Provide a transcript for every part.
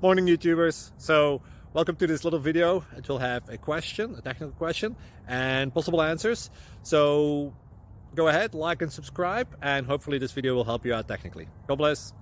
Morning YouTubers. So welcome to this little video. It will have a question, a technical question, and possible answers. So go ahead, like and subscribe, and hopefully this video will help you out technically. God bless.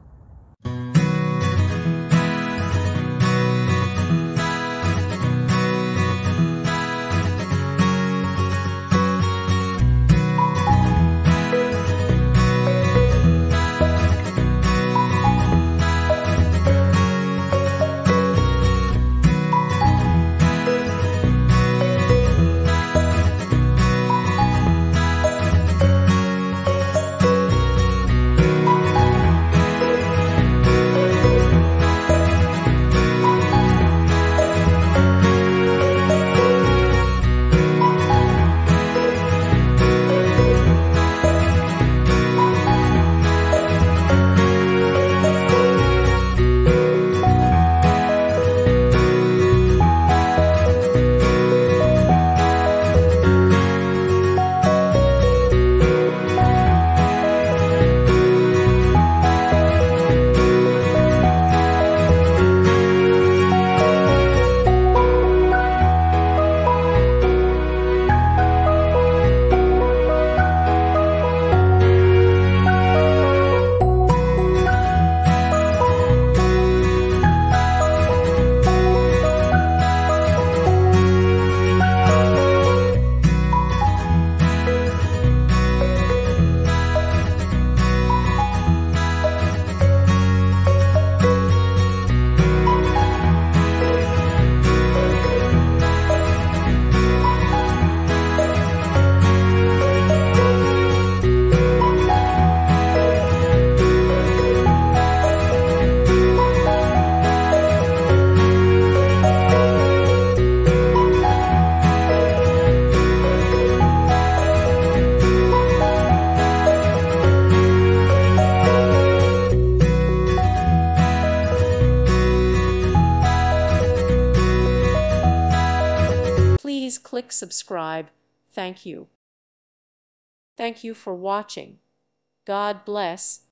Please click subscribe. Thank you. Thank you for watching. God bless.